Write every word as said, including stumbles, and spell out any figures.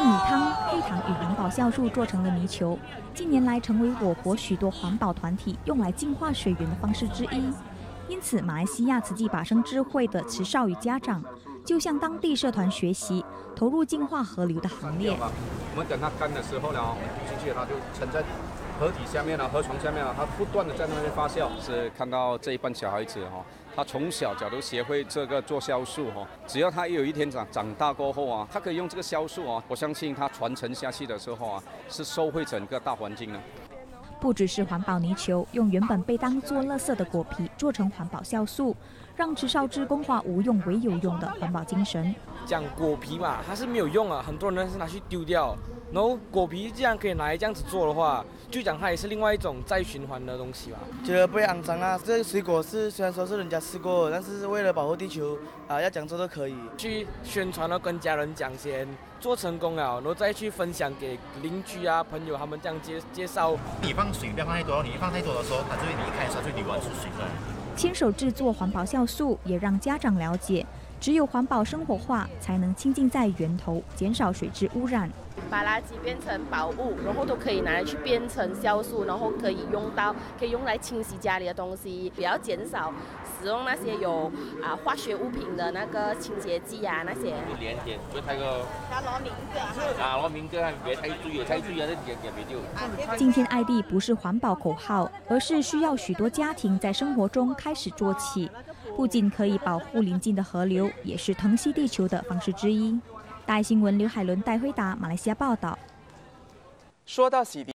米汤、黑糖与环保酵素做成了泥球，近年来成为我国许多环保团体用来净化水源的方式之一。因此，马来西亚慈济法生智慧的慈少与家长就向当地社团学习，投入净化河流的行列。 我们等它干的时候呢，我们丢进去，它就沉在河底下面了，河床下面了，它不断的在那边发酵。是看到这一班小孩子哈，他从小假如学会这个做酵素哈，只要他有一天长长大过后啊，他可以用这个酵素啊，我相信他传承下去的时候啊，是收回整个大环境的。 不只是环保泥球，用原本被当作垃圾的果皮做成环保酵素，让慈少志工化无用为有用的环保精神。 讲果皮嘛，它是没有用啊，很多人是拿去丢掉。然后果皮既然可以拿来这样子做的话，就讲它也是另外一种再循环的东西吧。 觉得不会肮脏啊，这个水果是虽然说是人家吃过，但是为了保护地球啊，要讲做都可以。 去宣传了，跟家人讲先，做成功了，然后再去分享给邻居啊、朋友他们这样介介绍。 你放水不要放太多，你放太多的时候，它就会离开，它就流完出水了。 亲手制作环保酵素，也让家长了解，只有环保生活化，才能亲近在源头，减少水质污染。 把垃圾变成宝物，然后都可以拿来去变成酵素，然后可以用到，可以用来清洗家里的东西，不要减少使用那些有啊化学物品的那个清洁剂啊那些。 连点，不太个。他攞名嘅。啊，攞名嘅，別太注意，太注意，那點點別掉。 今天愛地不是環保口號，而是需要許多家庭在生活中開始做起，不僅可以保護鄰近的河流，也是疼惜地球的方式之一。大新聞劉海倫戴輝達馬來西亞報道。 說到洗滌